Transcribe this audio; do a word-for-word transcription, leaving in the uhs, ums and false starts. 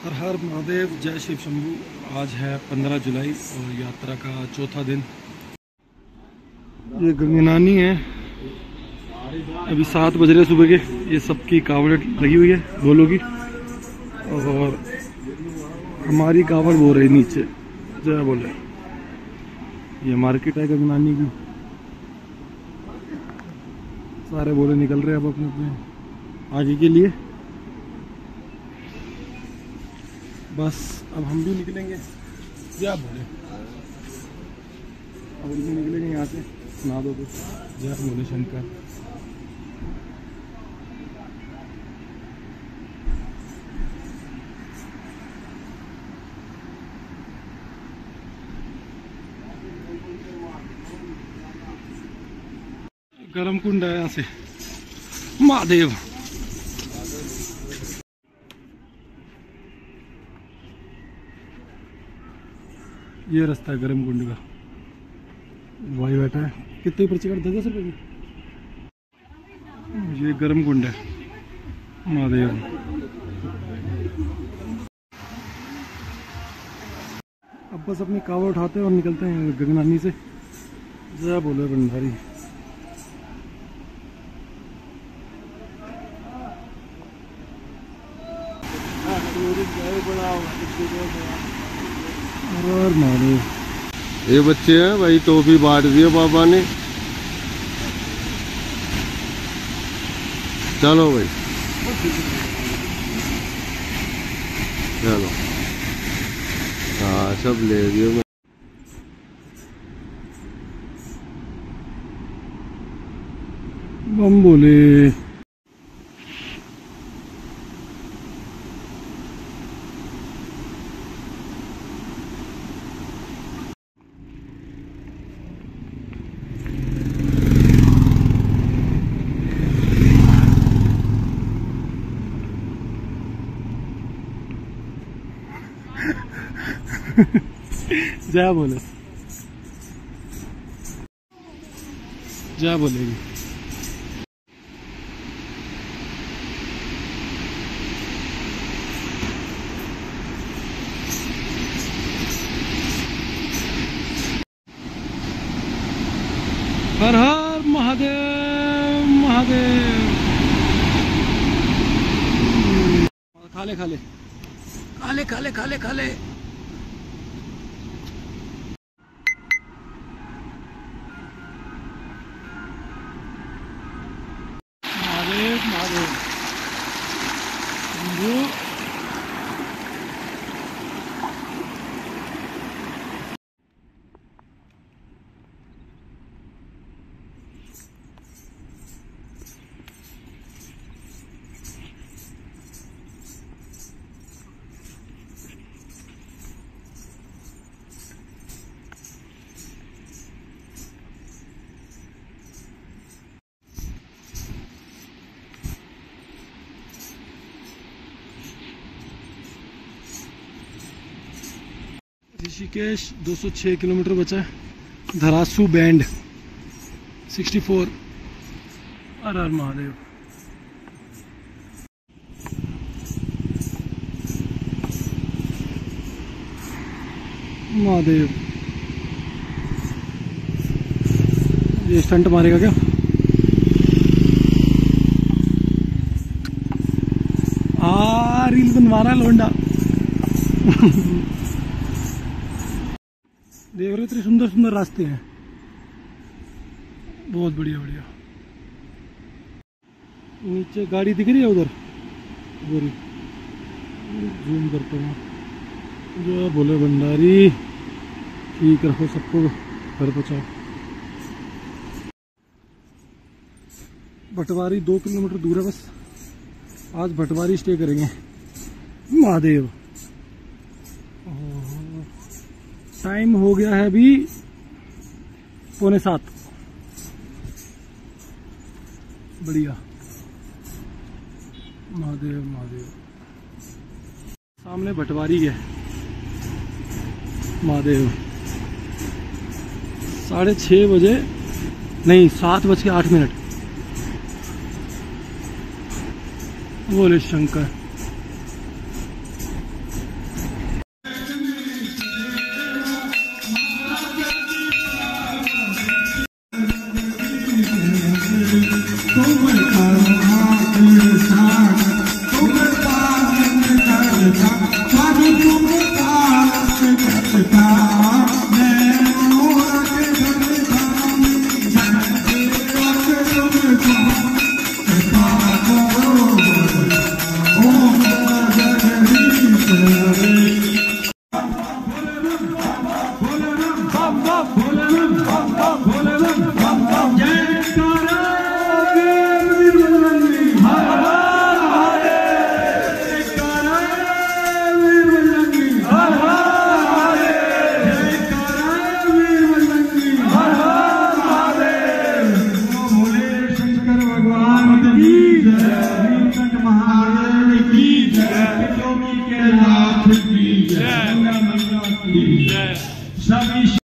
हर हर महादेव, जय शिव शंभू। आज है पंद्रह जुलाई और यात्रा का चौथा दिन। ये गंगनानी है। अभी सात बज रहे सुबह के। ये सबकी कावड़ लगी हुई है भोलों की, और हमारी कावड़ बो रही नीचे। जय बोले। ये मार्केट है गंगनानी की। सारे बोले निकल रहे हैं अब अपने अपने आगे के लिए। बस अब हम भी निकलेंगे। क्या बोले, अब हम भी निकलेंगे यहाँ से। सुना दो तो। जय बोले शंकर। गरम कुंड है यहाँ से। महादेव। ये रास्ता है गरम कुंड का। भाई बैठा है। कितनी पर्ची काट? दस रुपये की। ये गरम कुंड है महादेव। अब बस अपनी कावड़ उठाते हैं और निकलते हैं गंगनानी से। जय बोले भंडारी। और मारो। ये बच्चे हैं भाई, टोपी बांट दिए बाबा ने। चलो भाई, चलो। हाँ, सब ले दियो। बम बोले। जय बोले। जय बोलेगी। हर हर महादेव महादेव। खाले खाले खाले खाले खाले खाले। महादेव महादेव। ऋषिकेश दो सौ छह किलोमीटर बचा है। धरासू बैंड चौंसठ। हर हर महादेव। महादेव। ये स्टंट मारेगा क्या? आ रील बनवा रहा है लोंडा। देख रहे हो, इतने सुंदर सुंदर रास्ते हैं। बहुत बढ़िया बढ़िया। नीचे गाड़ी दिख रही है उधर। उधर जूम करता हूँ। जो बोले भंडारी, ठीक रखो सबको, घर पहुँचाओ। भटवारी दो किलोमीटर दूर है बस। आज भटवारी स्टे करेंगे। महादेव। टाइम हो गया है अभी पौने सात। बढ़िया। महादेव महादेव। सामने भटवारी है। महादेव। साढ़े छः बजे नहीं, सात बज के आठ मिनट। बोले शंकर। सभी